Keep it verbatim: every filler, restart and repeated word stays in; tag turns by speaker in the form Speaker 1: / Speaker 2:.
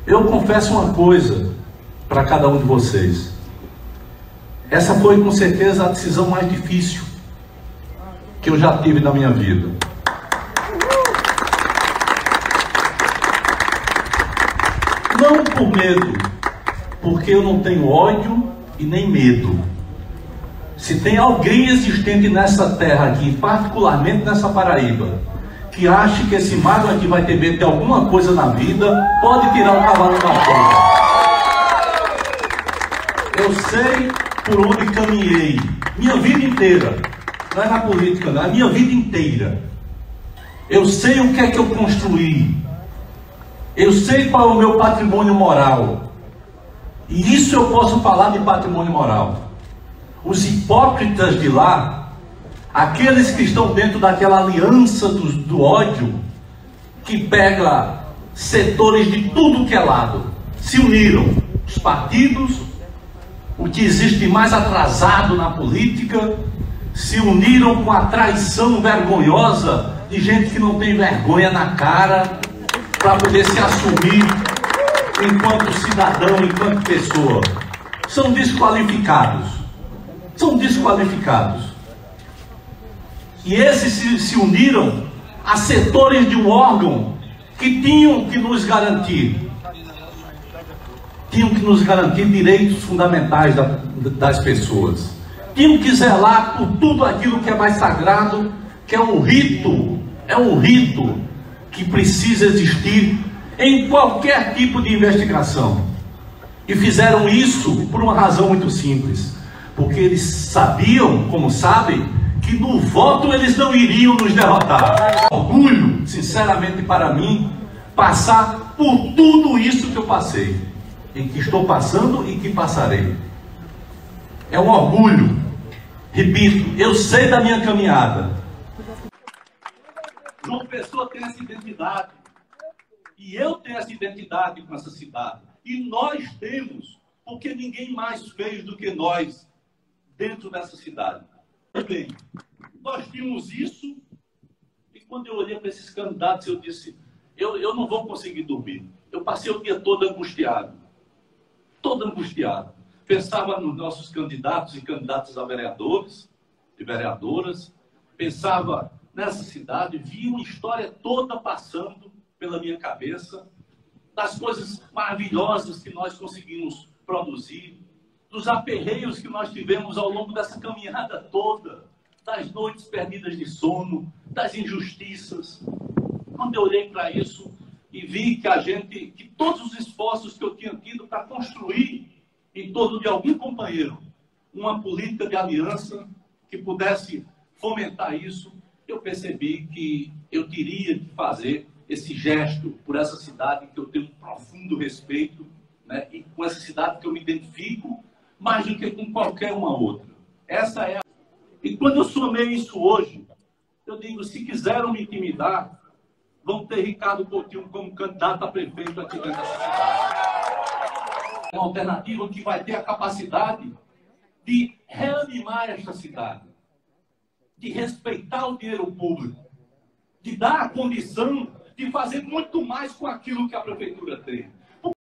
Speaker 1: Eu confesso uma coisa para cada um de vocês. Essa foi com certeza a decisão mais difícil que eu já tive na minha vida. Não por medo, porque eu não tenho ódio e nem medo. Se tem alguém existente nessa terra aqui, particularmente nessa Paraíba, que acha que esse mago aqui vai ter medo de alguma coisa na vida, pode tirar o cavalo da frente. Eu sei por onde caminhei, minha vida inteira. Não é na política, não, é a minha vida inteira. Eu sei o que é que eu construí. Eu sei qual é o meu patrimônio moral. E isso eu posso falar de patrimônio moral. Os hipócritas de lá, aqueles que estão dentro daquela aliança do, do ódio, que pega setores de tudo que é lado, se uniram. Os partidos, o que existe de mais atrasado na política, se uniram com a traição vergonhosa de gente que não tem vergonha na cara para poder se assumir enquanto cidadão, enquanto pessoa. São desqualificados. São desqualificados. E esses se, se uniram a setores de um órgão que tinham que nos garantir, tinham que nos garantir direitos fundamentais da, das pessoas. Tinham que zelar por tudo aquilo que é mais sagrado, que é um rito, é um rito que precisa existir em qualquer tipo de investigação. E fizeram isso por uma razão muito simples. Porque eles sabiam, como sabem, que no voto eles não iriam nos derrotar. Orgulho, sinceramente para mim, passar por tudo isso que eu passei, e que estou passando e que passarei. É um orgulho. Repito, eu sei da minha caminhada. João Pessoa tem essa identidade. E eu tenho essa identidade com essa cidade. E nós temos, porque ninguém mais fez do que nós dentro dessa cidade. Bem, nós tínhamos isso, e quando eu olhei para esses candidatos, eu disse, eu, eu não vou conseguir dormir. Eu passei o dia todo angustiado. Todo angustiado. Pensava nos nossos candidatos e candidatas a vereadores e vereadoras. Pensava nessa cidade, via uma história toda passando pela minha cabeça, das coisas maravilhosas que nós conseguimos produzir, dos aperreios que nós tivemos ao longo dessa caminhada toda, das noites perdidas de sono, das injustiças. Quando eu olhei para isso e vi que a gente, que todos os esforços que eu tinha tido para construir em torno de algum companheiro uma política de aliança que pudesse fomentar isso, eu percebi que eu teria que fazer esse gesto por essa cidade que eu tenho um profundo respeito, né? E com essa cidade que eu me identifico mais do que com qualquer uma outra. Essa é a... E quando eu somei isso hoje, eu digo, se quiseram me intimidar, vão ter Ricardo Coutinho como candidato a prefeito aqui dentro dessa cidade. É uma alternativa que vai ter a capacidade de reanimar esta cidade, de respeitar o dinheiro público, de dar a condição de fazer muito mais com aquilo que a prefeitura tem.